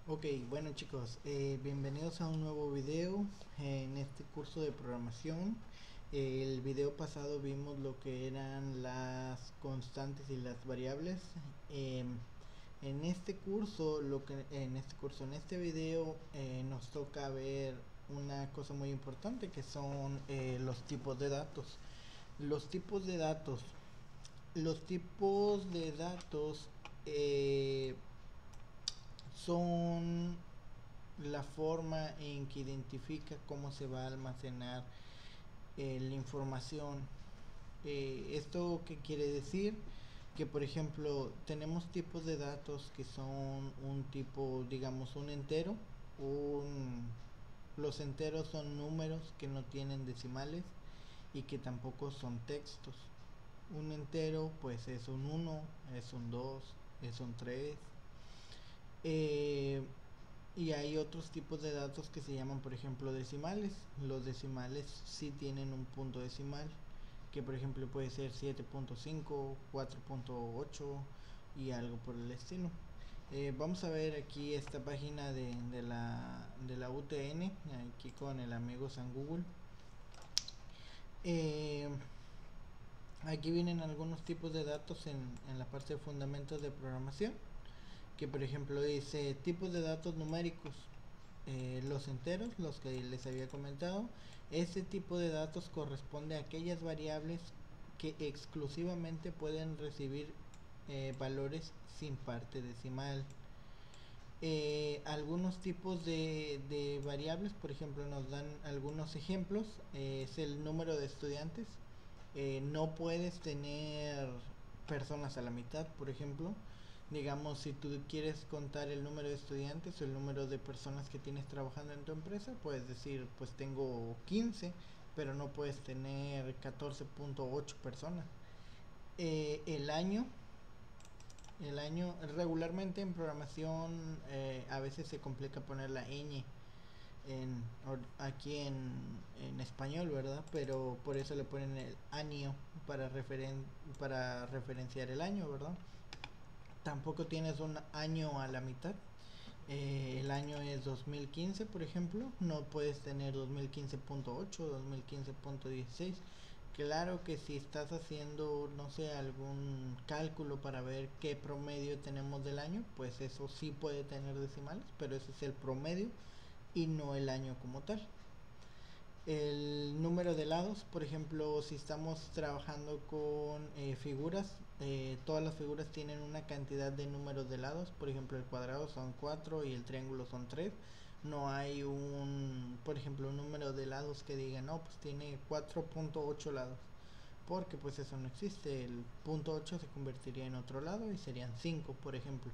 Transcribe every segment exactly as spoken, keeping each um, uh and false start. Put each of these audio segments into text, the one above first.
Ok, bueno chicos, eh, bienvenidos a un nuevo video en este curso de programación. El video pasado vimos lo que eran las constantes y las variables. Em, en este curso, lo que en este curso, en este video eh, nos toca ver una cosa muy importante que son eh, los tipos de datos. Los tipos de datos. Los tipos de datos eh, son la forma en que identifica cómo se va a almacenar eh, la información. Eh, ¿Esto qué quiere decir? Que por ejemplo tenemos tipos de datos que son un tipo, digamos, un entero. Un, los enteros son números que no tienen decimales y que tampoco son textos. Un entero pues es un uno, es un dos, es un tres. Eh, y hay otros tipos de datos que se llaman, por ejemplo, decimales. Los decimales sí tienen un punto decimal, que por ejemplo puede ser siete punto cinco, cuatro punto ocho y algo por el estilo. Eh, vamos a ver aquí esta página de, de, la, de la U T N, aquí con el amigo San Google. Eh, Aquí vienen algunos tipos de datos en, en la parte de fundamentos de programación, que por ejemplo dice tipos de datos numéricos. Eh, los enteros, los que les había comentado, este tipo de datos corresponde a aquellas variables que exclusivamente pueden recibir eh, valores sin parte decimal. Eh, algunos tipos de, de variables, por ejemplo, nos dan algunos ejemplos. Eh, es el número de estudiantes. Eh, no puedes tener personas a la mitad, por ejemplo. Digamos, si tú quieres contar el número de estudiantes o el número de personas que tienes trabajando en tu empresa, puedes decir, pues tengo quince, pero no puedes tener catorce punto ocho personas. Eh, el año el año, regularmente en programación eh, a veces se complica poner la ñ en, aquí en, en español, ¿verdad? Pero por eso le ponen el año para, referen, para referenciar el año, ¿verdad? Tampoco tienes un año a la mitad. Eh, el año es dos mil quince, por ejemplo. No puedes tener dos mil quince punto ocho, dos mil quince punto dieciséis. Claro que si estás haciendo, no sé, algún cálculo para ver qué promedio tenemos del año, pues eso sí puede tener decimales, pero ese es el promedio y no el año como tal. El número de lados, por ejemplo, si estamos trabajando con eh, figuras, eh, todas las figuras tienen una cantidad de números de lados. Por ejemplo, el cuadrado son cuatro y el triángulo son tres. No hay un, por ejemplo, un número de lados que diga, no, pues tiene cuatro punto ocho lados, porque pues eso no existe. El punto ocho se convertiría en otro lado y serían cinco, por ejemplo.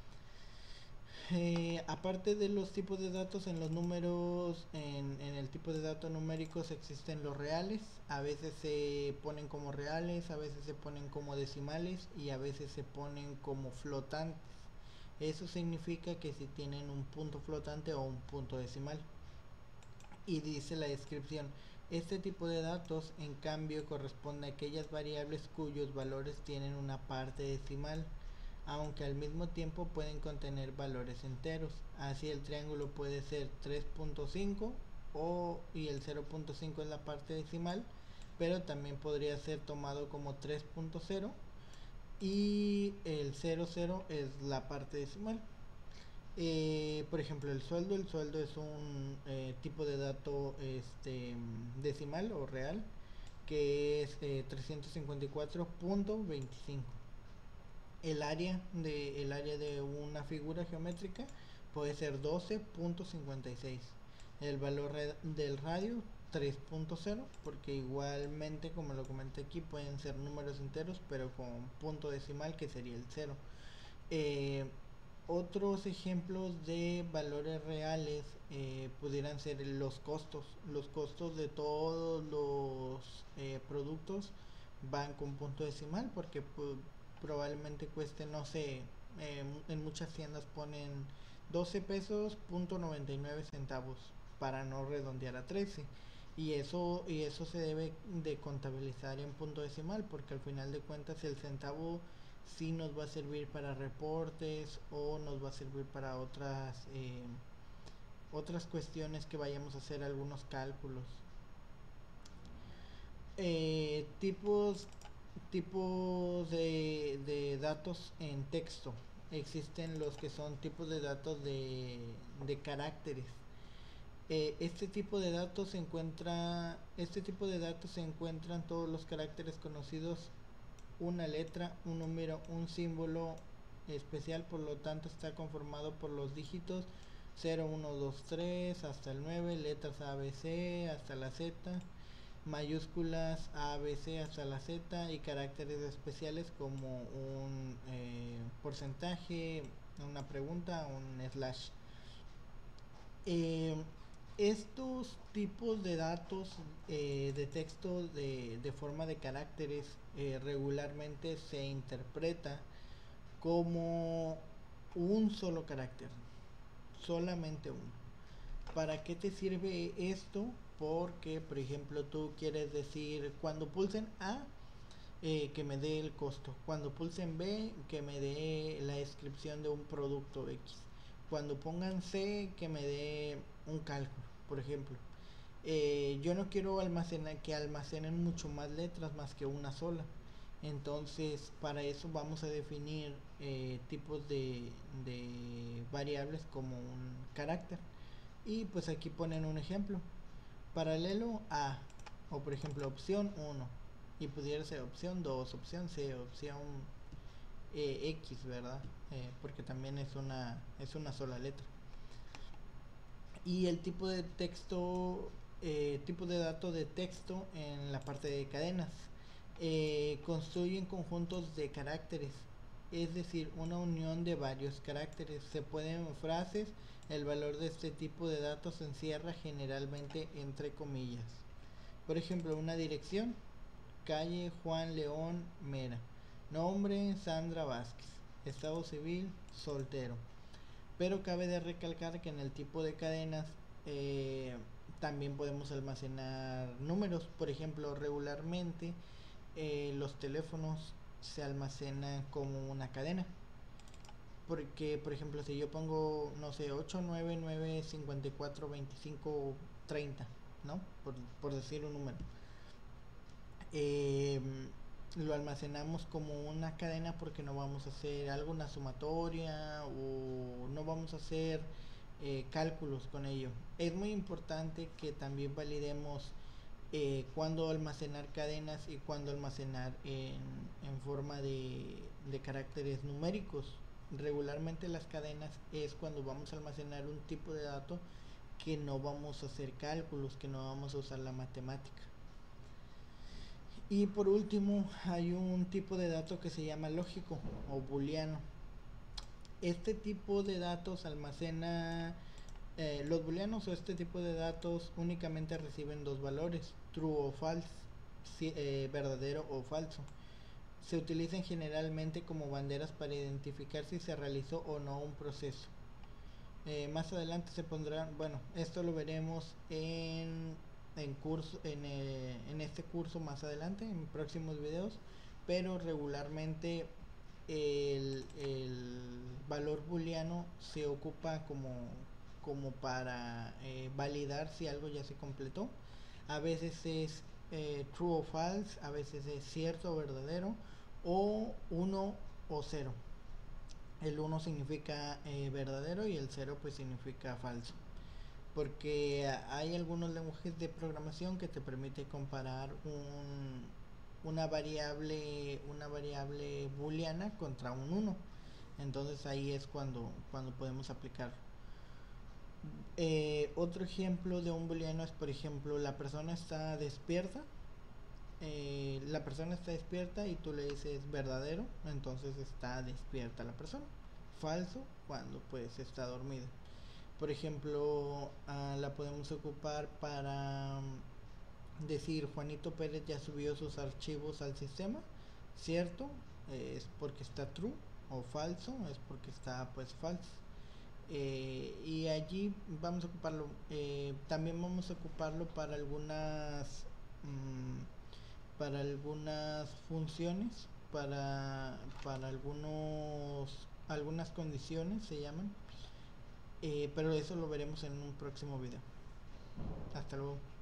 Eh, aparte de los tipos de datos, en los números, en, en el tipo de datos numéricos existen los reales. A veces se ponen como reales, a veces se ponen como decimales y a veces se ponen como flotantes. Eso significa que si tienen un punto flotante o un punto decimal. Y dice la descripción: este tipo de datos en cambio corresponde a aquellas variables cuyos valores tienen una parte decimal, aunque al mismo tiempo pueden contener valores enteros. Así el triángulo puede ser tres punto cinco o, y el cero punto cinco es la parte decimal, pero también podría ser tomado como tres punto cero y el cero cero es la parte decimal. Eh, por ejemplo, el sueldo, el sueldo es un eh, tipo de dato este, decimal o real, que es eh, trescientos cincuenta y cuatro punto veinticinco. El área de el área de una figura geométrica puede ser doce punto cincuenta y seis. El valor del radio tres punto cero, porque igualmente, como lo comenté aquí, pueden ser números enteros pero con punto decimal, que sería el cero. eh, Otros ejemplos de valores reales eh, pudieran ser los costos. Los costos de todos los eh, productos van con punto decimal, porque pues, probablemente cueste, no sé, eh, en muchas tiendas ponen doce pesos punto noventa y nueve centavos para no redondear a trece, y eso y eso se debe de contabilizar en punto decimal, porque al final de cuentas el centavo si nos va a servir para reportes o nos va a servir para otras eh, otras cuestiones que vayamos a hacer algunos cálculos. Eh, tipos tipos de, de datos en texto. Existen los que son tipos de datos de, de caracteres. Eh, este tipo de datos se encuentra este tipo de datos se encuentran todos los caracteres conocidos, una letra, un número, un símbolo especial, por lo tanto está conformado por los dígitos cero, uno, dos, tres hasta el nueve, letras A, B, C hasta la Z, mayúsculas A, B, C hasta la Z, y caracteres especiales como un eh, porcentaje, una pregunta, un slash. Eh, estos tipos de datos eh, de texto de, de forma de caracteres eh, regularmente se interpreta como un solo carácter, solamente uno. ¿Para qué te sirve esto? Porque, por ejemplo, tú quieres decir, cuando pulsen A, eh, que me dé el costo. Cuando pulsen B, que me dé la descripción de un producto X. Cuando pongan C, que me dé un cálculo, por ejemplo. Eh, yo no quiero almacenar que almacenen mucho más letras más que una sola. Entonces, para eso vamos a definir eh, tipos de, de variables como un carácter. Y pues aquí ponen un ejemplo. Paralelo a, o por ejemplo opción uno, y pudiera ser opción dos, opción C, opción eh, X, ¿verdad? Eh, porque también es una, es una sola letra. Y el tipo de texto, eh, tipo de dato de texto en la parte de cadenas. Eh, construyen conjuntos de caracteres, es decir, una unión de varios caracteres. Se pueden frases. El valor de este tipo de datos se encierra generalmente entre comillas. Por ejemplo, una dirección: calle Juan León Mera. Nombre: Sandra Vázquez. Estado civil: soltero. Pero cabe de recalcar que en el tipo de cadenas eh, también podemos almacenar números. Por ejemplo, regularmente eh, los teléfonos se almacenan como una cadena. Porque, por ejemplo, si yo pongo, no sé, ocho nueve nueve cinco cuatro veinticinco treinta, ¿no? Por, por decir un número. Eh, lo almacenamos como una cadena porque no vamos a hacer alguna sumatoria o no vamos a hacer eh, cálculos con ello. Es muy importante que también validemos eh, cuándo almacenar cadenas y cuándo almacenar en, en forma de, de caracteres numéricos. Regularmente las cadenas es cuando vamos a almacenar un tipo de dato que no vamos a hacer cálculos, que no vamos a usar la matemática. Y por último hay un tipo de dato que se llama lógico o booleano. Este tipo de datos almacena eh, los booleanos o este tipo de datos únicamente reciben dos valores: true o false, si, eh, verdadero o falso. Se utilizan generalmente como banderas para identificar si se realizó o no un proceso. Eh, más adelante se pondrán, bueno, esto lo veremos en, en curso, en, eh, en este curso más adelante, en próximos videos, pero regularmente el, el valor booleano se ocupa como, como para eh, validar si algo ya se completó. A veces es eh, true o false, a veces es cierto o verdadero, o uno o cero. El uno significa eh, verdadero y el cero pues significa falso. Porque hay algunos lenguajes de programación que te permite comparar un, una variable una variable booleana contra un uno. Entonces ahí es cuando, cuando podemos aplicar. Eh, otro ejemplo de un booleano es, por ejemplo, la persona está despierta. Eh, la persona está despierta y tú le dices verdadero, entonces está despierta la persona. Falso, cuando pues está dormida. Por ejemplo, uh, la podemos ocupar para um, decir Juanito Pérez ya subió sus archivos al sistema. Cierto, eh, es porque está true, o falso es porque está pues falso. Eh, y allí vamos a ocuparlo. Eh, también vamos a ocuparlo para algunas mmm, para algunas funciones. para, para algunos, algunas condiciones se llaman, eh, pero eso lo veremos en un próximo video. Hasta luego.